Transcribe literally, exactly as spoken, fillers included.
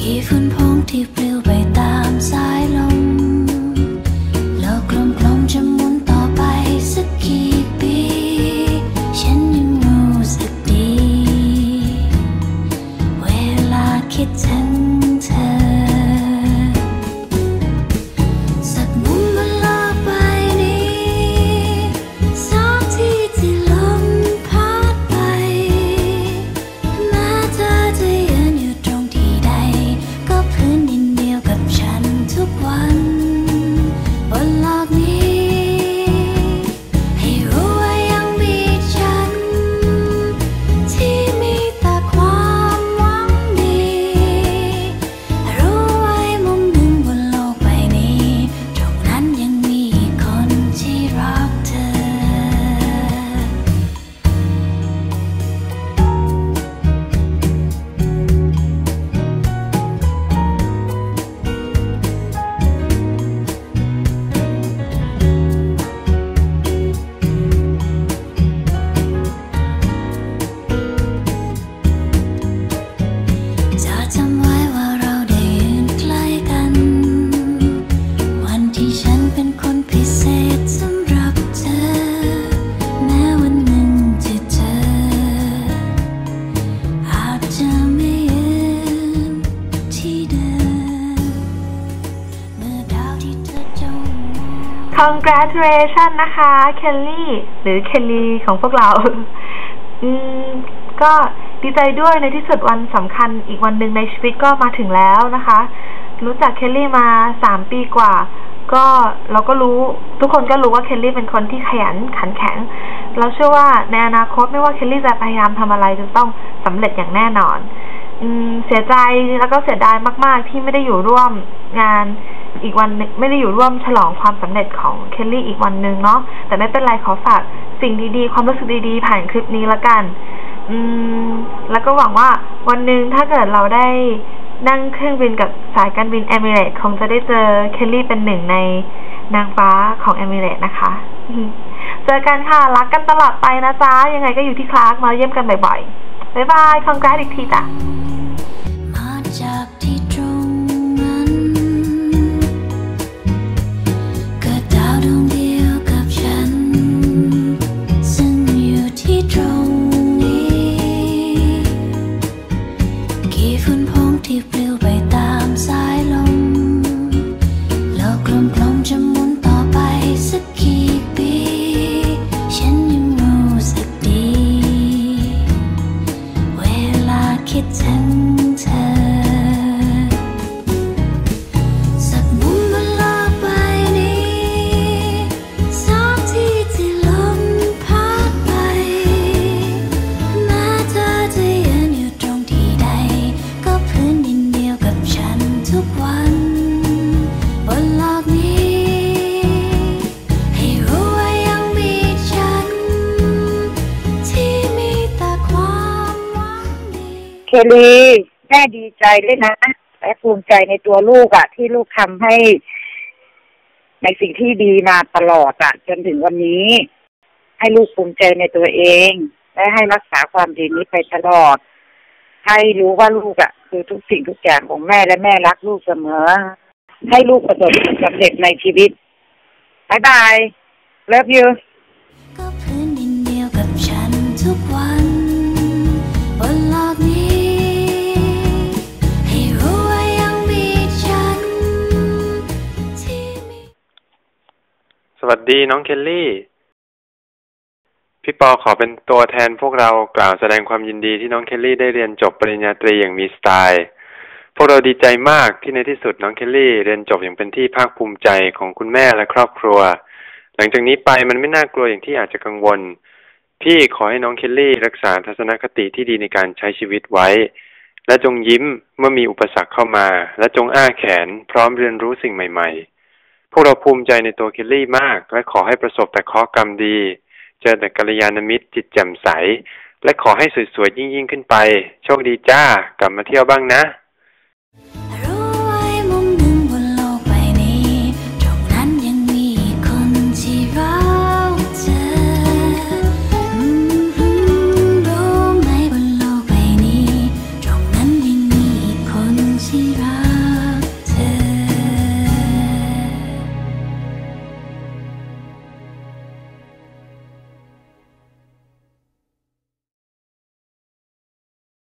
กี่ฝุ่นพงที่ปลิวไปตามสายลมโลกกลมๆจะหมุนต่อไปสักกี่ปีฉันยังรู้สึกดีเวลาคิดถึงเธอสักมุมบนโลกใบนี้สักที่ที่ลมพัดไปแม้เธอจะยืนอยู่ตรงที่ใดก็พื้นดินเดียวกับฉันทุกวันบนโลกนี้ให้รู้ว่ายังมีฉันที่มีแต่ความหวังดีรู้ไว้มุมหนึ่งบนโลกใบนี้ตรงนั้นยังมีคนที่รักเธอจะจำไว้ว่าเราได้ยืนใกล้กันวันที่ฉันเป็นคนพิเศษสำหรับเธอแม้วันหนึ่งที่เธออาจจะไม่ยืนที่เดิมเมื่อดาวที่เธอจ้อง Congratulation นะคะเคลลี่หรือเคลลี่ของพวกเรา อืมก็ดีใจด้วยในที่สุดวันสำคัญอีกวันหนึ่งในชีวิตก็มาถึงแล้วนะคะ รู้จักเคลลี่มาสามปีกว่าก็เราก็รู้ทุกคนก็รู้ว่าเคลลี่เป็นคนที่ขยันขันแข็งเราเชื่อว่าในอนาคตไม่ว่าเคลลี่จะพยายามทำอะไรจะต้องสำเร็จอย่างแน่นอนอืมเสียใจแล้วก็เสียดายมากๆที่ไม่ได้อยู่ร่วมงานอีกวันนึงไม่ได้อยู่ร่วมฉลองความสำเร็จของเคลลี่อีกวันนึงเนาะแต่ไม่เป็นไรขอฝากสิ่งดีๆความรู้สึกดีๆผ่านคลิปนี้ละกันอืมแล้วก็หวังว่าวันหนึ่งถ้าเกิดเราได้นั่งเครื่องบินกับสายการบินเอมิเรตส์คงจะได้เจอเคลลี่เป็นหนึ่งในนางฟ้าของเอมิเรตส์นะคะเจอกันค่ะรักกันตลอดไปนะจ๊ะยังไงก็อยู่ที่คลาสมาเยี่ยมกันบ่อยๆบ๊ายบายคอนแกรสอีกทีจ้ะมาจากที่ตรงนั้นเกิดดาวดวงเดียวกับฉันซึ่งอยู่ที่ตรงนี้กี่ฝุ่นพงที่ปลิวไปตามสายลมโลกกลมๆจะหมุนต่อไปสักกี่ปีฉันยังรู้สึกดีเวลาคิดถึงเธอสักมุมบนโลกใบนี้สักที่ที่ลมพัดไปแม้เธอจะยืนอยู่ตรงที่ใดก็พื้นดินเดียวกับฉันทุกวันบนโลกนี้ให้รู้ว่ายังมีฉันที่มีแต่ความหวังดีเคลลี่แม่ดีใจด้วยนะและภูมิใจในตัวลูกอะที่ลูกทำให้ในสิ่งที่ดีมาตลอดอะจนถึงวันนี้ให้ลูกภูมิใจในตัวเองและให้รักษาความดีนี้ไปตลอดให้รู้ว่าลูกอะคือทุกสิ่งทุกอย่างของแม่และแม่รักลูกเสมอให้ลูกประสบความสำเร็จในชีวิตบ๊ายบายเลิฟยูก็พื้นดินเดียวกับฉันทุกวันบนโลกนี้ให้รู้ว่ายังมีฉันที่มีสวัสดีน้องเคลลี่พี่ปอขอเป็นตัวแทนพวกเรากล่าวแสดงความยินดีที่น้องเคลลี่ได้เรียนจบปริญญาตรีอย่างมีสไตล์พวกเราดีใจมากที่ในที่สุดน้องเคลลี่เรียนจบอย่างเป็นที่ภาคภูมิใจของคุณแม่และครอบครัวหลังจากนี้ไปมันไม่น่ากลัวอย่างที่อาจจะกังวลพี่ขอให้น้องเคลลี่รักษาทัศนคติที่ดีในการใช้ชีวิตไว้และจงยิ้มเมื่อมีอุปสรรคเข้ามาและจงอ้าแขนพร้อมเรียนรู้สิ่งใหม่ๆพวกเราภูมิใจในตัวเคลลี่มากและขอให้ประสบแต่เคราะห์กรรมดีเจอแต่กัลยาณมิตรจิตแจ่มใสและขอให้สวยๆยิ่งๆขึ้นไปโชคดีจ้ากลับมาเที่ยวบ้างนะรู้ไว้มุมหนึ่งบนโลกใบนี้ตรงนั้นยังมีคนที่รักเธอรู้ไหมบนโลกใบนี้ตรงนั้นยังมีคนที่รัก